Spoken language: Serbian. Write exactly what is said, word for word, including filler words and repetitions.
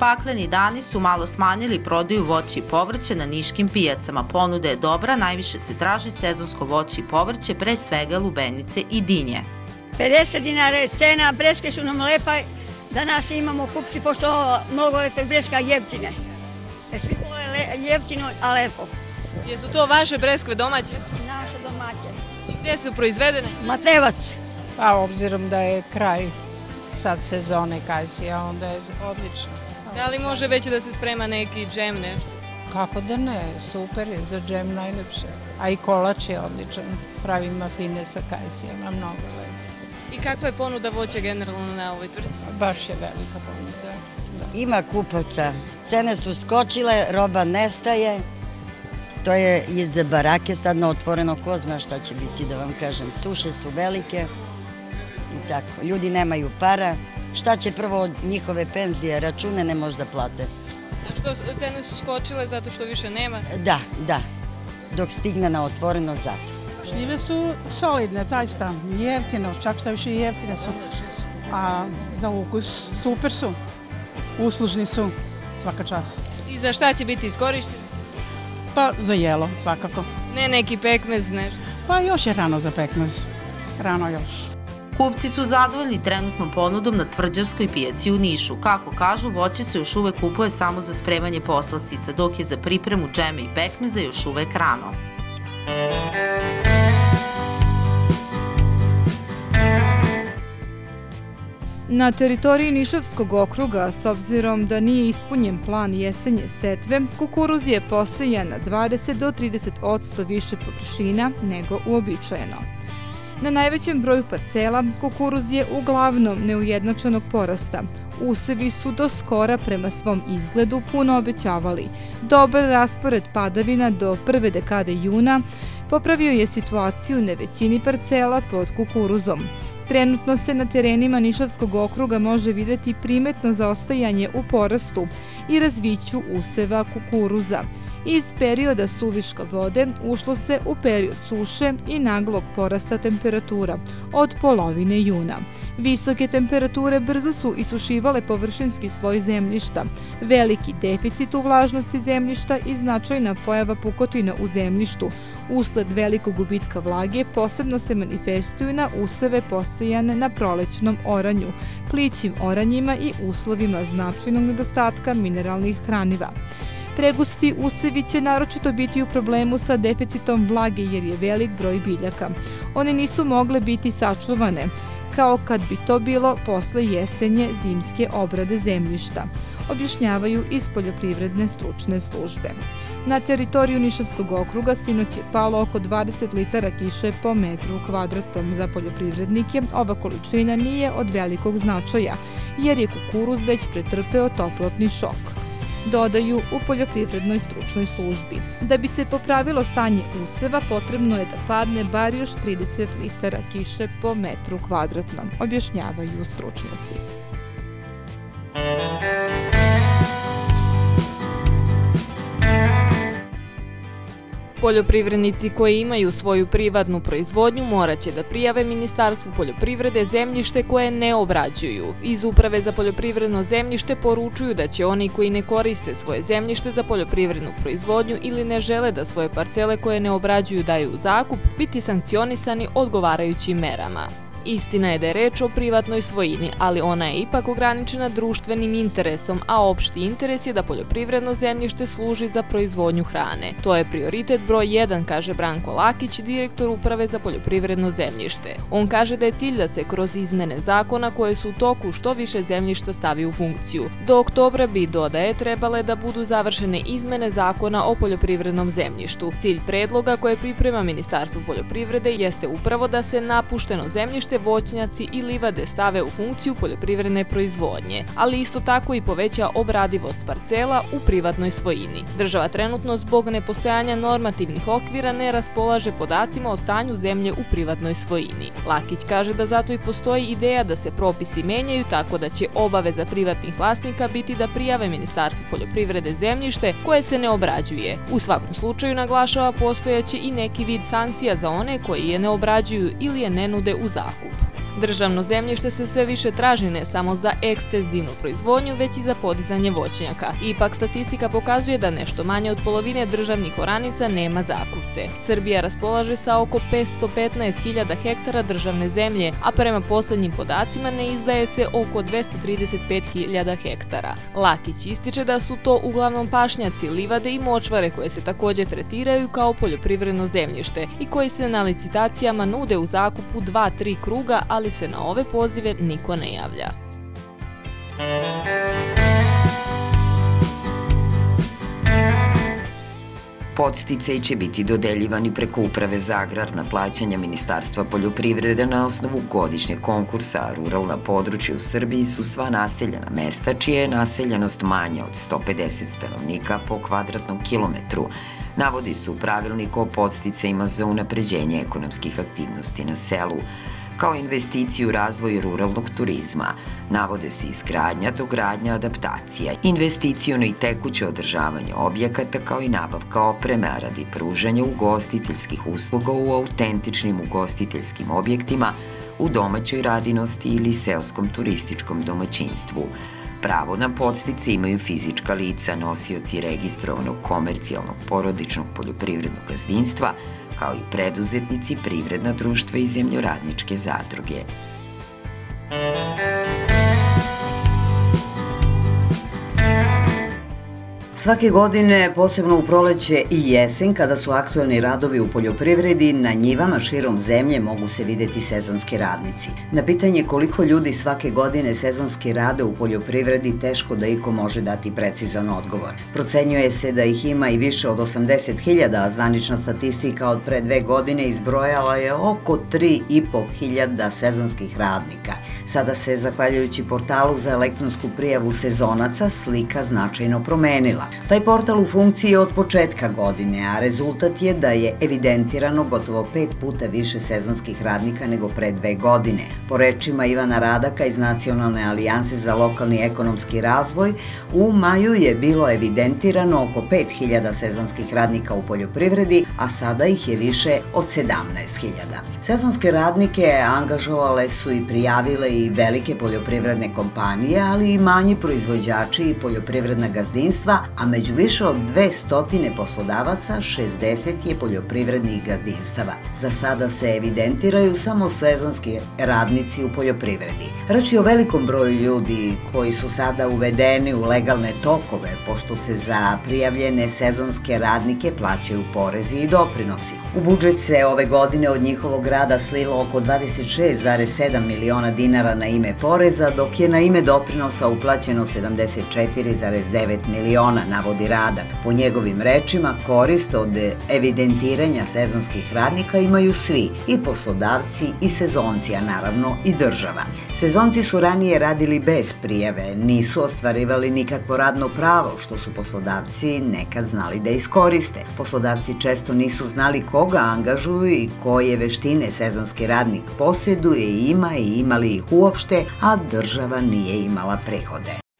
Pakleni dani su malo smanjili prodaju voća i povrća na niškim pijacama. Ponuda je dobra, najviše se traži sezonsko voće i povrće, pre svega lubenice i dinje. pedeset dinara je cena, breskve su nam lepa, danas imamo kupci, pošto mnogo je breska jeftine. Svi vole jeftino, a lepo. Jesu to vaše breskve domaće? Naše domaće. I gdje su proizvedene? Matrevac. Pa obzirom da je kraj sad sezone kajsija, onda je odlično. Da li može već da se sprema neki džem, nešto? Kako da ne, super je, za džem najlepše. A i kolač je odličan, pravim mafine sa kajsijama, mnogo lepo. I kakva je ponuda voća generalno na ovoj tvrdi? Baš je velika ponuda. Ima kupaca, cene su skočile, roba nestaje. To je iz barake sad na otvoreno, ko zna šta će biti, da vam kažem. Suše su velike i tako. Ljudi nemaju para. Šta će prvo od njihove penzije, račune ne može da plate. A što cene su skočile zato što više nema? Da, da. Dok stigne na otvoreno, zato. Šljive su solidne, zaista. Jeftino, čak šta više i jeftine su. A za ukus super su. Uslužni su, svaka čast. I za šta će biti iskorišteni? Pa za jelo, svakako. Ne neki pekmez, nešto? Pa još je rano za pekmez. Rano još. Kupci su zadovoljni trenutnom ponudom na tvrđavskoj pijaci u Nišu. Kako kažu, voće se još uvek kupuje samo za spremanje poslastica, dok je za pripremu džema i pekmeza još uvek rano. Na teritoriji Nišavskog okruga, s obzirom da nije ispunjen plan jesenje setve, kukuruz je posejan na dvadeset do trideset posto više površina nego uobičajeno. Na najvećem broju parcela kukuruz je uglavnom neujednačenog porasta. Usevi su do skora prema svom izgledu puno obećavali. Dobar raspored padavina do prve dekade juna popravio je situaciju na većini parcela pod kukuruzom. Trenutno se na terenima Nišavskog okruga može videti primetno zaostajanje u porastu i razviću useva kukuruza. Iz perioda suviška vode ušlo se u period suše i naglog porasta temperatura od polovine juna. Visoke temperature brzo su isušivale površinski sloj zemljišta. Veliki deficit u vlažnosti zemljišta i značajna pojava pukotina u zemljištu usled velikog gubitka vlage posebno se manifestuju na useve posejane na prolećnom oranju, plićim oranjima i uslovima značajnog nedostatka mineralnih hraniva. Pregusti usevi će naročito biti u problemu sa deficitom vlage jer je velik broj biljaka. One nisu mogle biti sačuvane, kao kad bi to bilo posle jesenje zimske obrade zemljišta, objašnjavaju iz poljoprivredne stručne službe. Na teritoriju Nišavskog okruga sinoć je palo oko dvadeset litara kiše po metru kvadratnom. Za poljoprivrednike ova količina nije od velikog značaja, jer je kukuruz već pretrpeo toplotni šok, dodaju u poljoprivrednoj stručnoj službi. Da bi se popravilo stanje useva, potrebno je da padne bar još trideset litara kiše po metru kvadratnom, objašnjavaju stručnjaci. Poljoprivrednici koji imaju svoju privatnu proizvodnju morat će da prijave Ministarstvu poljoprivrede zemljište koje ne obrađuju. Iz Uprave za poljoprivredno zemljište poručuju da će oni koji ne koriste svoje zemljište za poljoprivrednu proizvodnju ili ne žele da svoje parcele koje ne obrađuju daju u zakup, biti sankcionisani odgovarajućim merama. Istina je da je reč o privatnoj svojini, ali ona je ipak ograničena društvenim interesom, a opšti interes je da poljoprivredno zemljište služi za proizvodnju hrane. To je prioritet broj jedan, kaže Branko Lakić, direktor Uprave za poljoprivredno zemljište. On kaže da je cilj da se kroz izmene zakona koje su u toku što više zemljišta stavi u funkciju. Do oktobra bi, dodaje, trebale da budu završene izmene zakona o poljoprivrednom zemljištu. Cilj predloga koje priprema Ministarstvo poljoprivrede jeste upravo da se napušteno zemljište, voćnjaci i livade stave u funkciju poljoprivredne proizvodnje, ali isto tako i poveća obradivost parcela u privatnoj svojini. Država trenutno zbog nepostojanja normativnih okvira ne raspolaže podacima o stanju zemlje u privatnoj svojini. Lakić kaže da zato i postoji ideja da se propisi menjaju tako da će obaveza privatnih vlasnika biti da prijave Ministarstvu poljoprivrede zemljište koje se ne obrađuje. U svakom slučaju, naglašava, postojaće i neki vid sankcija za one koji je ne obrađuju ili je ne nude u zakup. Državno zemljište se sve više traži ne samo za ekstenzivnu proizvodnju, već i za podizanje voćnjaka. Ipak statistika pokazuje da nešto manje od polovine državnih oranica nema zakupce. Srbija raspolaže sa oko petsto petnaest hiljada hektara državne zemlje, a prema poslednjim podacima ne izdaje se oko dvesta trideset pet hiljada hektara. Lakić ističe da su to uglavnom pašnjaci, livade i močvare koje se takođe tretiraju kao poljoprivredno zemljište i koji se na licitacijama nude u zakupu dva tri kruga, ali se na ove pozive niko ne javlja. Podsticaji će biti dodeljivani preko Uprave za agrarna plaćanja Ministarstva poljoprivrede na osnovu godišnjeg konkursa, a ruralna područja u Srbiji su sva naseljena mesta čija je naseljenost manja od sto pedeset stanovnika po kvadratnom kilometru. Navodi se u pravilniku o podsticajima za unapređenje ekonomskih aktivnosti na selu. Kao investiciju u razvoj ruralnog turizma navode se izgradnja, dogradnja, adaptacija, investiciono i tekuće održavanje objekata kao i nabavka opreme, a radi pružanja ugostiteljskih usluga u autentičnim ugostiteljskim objektima, u domaćoj radinosti ili seoskom turističkom domaćinstvu. Pravo na podstice imaju fizička lica, nosioci registrovanog komercijalnog porodičnog poljoprivrednog gazdinstva, kao i preduzetnici, privredna društva i zemljoradničke zadruge. Svake godine, posebno u proleće i jesen, kada su aktuelni radovi u poljoprivredi, na njivama širom zemlje mogu se videti sezonski radnici. Na pitanje koliko ljudi svake godine sezonski rade u poljoprivredi, teško da iko može dati precizan odgovor. Procenjuje se da ih ima i više od osamdeset hiljada, a zvanična statistika od pre dve godine izbrojala je oko tri i po hiljada sezonskih radnika. Sada se, zahvaljujući portalu za elektronsku prijavu sezonaca, slika značajno promenila. Taj portal u funkciji je od početka godine, a rezultat je da je evidentirano gotovo pet puta više sezonskih radnika nego pre dve godine. Po rečima Ivana Radaka iz Nacionalne alijanse za lokalni ekonomski razvoj, u maju je bilo evidentirano oko pet hiljada sezonskih radnika u poljoprivredi, a sada ih je više od sedamnaest hiljada. Sezonske radnike angažovale su i prijavile i velike poljoprivredne kompanije, ali i manji proizvođači i poljoprivredna gazdinstva, a među više od dve stotine poslodavaca šezdeset je poljoprivrednih gazdinstava. Za sada se evidentiraju samo sezonski radnici u poljoprivredi. Reč je o velikom broju ljudi koji su sada uvedeni u legalne tokove, pošto se za prijavljene sezonske radnike plaćaju porezi i doprinosi. U budžet se ove godine od njihovog rada slilo oko dvadeset šest zarez sedam miliona dinara na ime poreza, dok je na ime doprinosa uplaćeno sedamdeset četiri zarez devet miliona, navodi Radak. Po njegovim rečima, korist od evidentiranja sezonskih radnika imaju svi, i poslodavci i sezonci, a naravno i država. Sezonci su ranije radili bez prijave, nisu ostvarivali nikakvo radno pravo, što su poslodavci nekad znali da iskoriste. Poslodavci često nisu znali koga angažuju i koje veštine sezonski radnik posjeduje i ima i imali ih uopšte, a država nije imala prihode.